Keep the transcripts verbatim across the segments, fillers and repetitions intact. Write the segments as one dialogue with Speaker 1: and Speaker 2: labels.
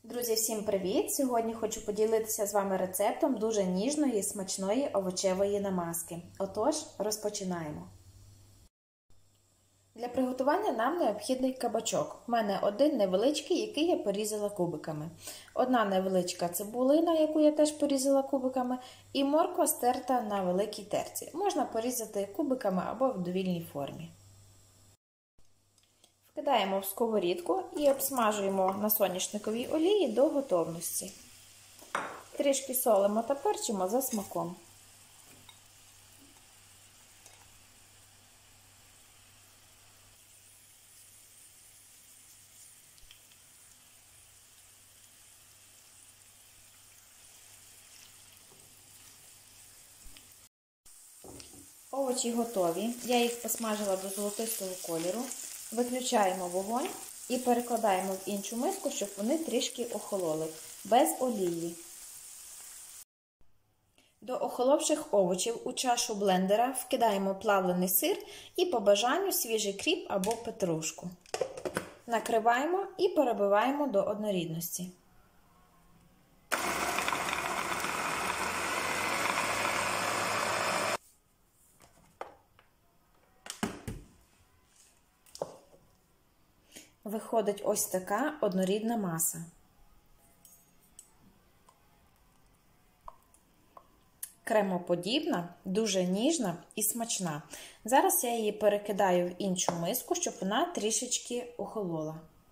Speaker 1: Друзі, всім привіт! Сьогодні хочу поділитися з вами рецептом дуже ніжної, смачної овочевої намазки. Отож, розпочинаємо. Для приготування нам необхідний кабачок. У мене один невеличкий, який я порізала кубиками. Одна невеличка цибулина, яку я теж порізала кубиками, і морква стерта на великій терці. Можна порізати кубиками або в довільній формі. Вкидаємо в сковорідку і обсмажуємо на соняшниковій олії до готовності. Трішки солимо та перчимо за смаком. Овочі готові. Я їх посмажила до золотистого кольору. Виключаємо вогонь і перекладаємо в іншу миску, щоб вони трішки охололи, без олії. До охоловших овочів у чашу блендера вкидаємо плавлений сир і по бажанню свіжий кріп або петрушку. Накриваємо і перебиваємо до однорідності. Виходить ось така однорідна маса. Кремоподібна, дуже ніжна і смачна. Зараз я її перекидаю в іншу миску, щоб вона трішечки охолола.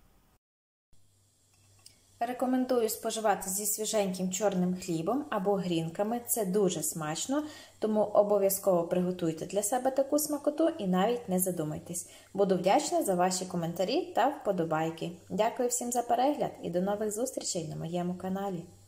Speaker 1: Рекомендую споживати зі свіженьким чорним хлібом або грінками. Це дуже смачно, тому обов'язково приготуйте для себе таку смакоту і навіть не задумайтесь. Буду вдячна за ваші коментарі та вподобайки. Дякую всім за перегляд і до нових зустрічей на моєму каналі.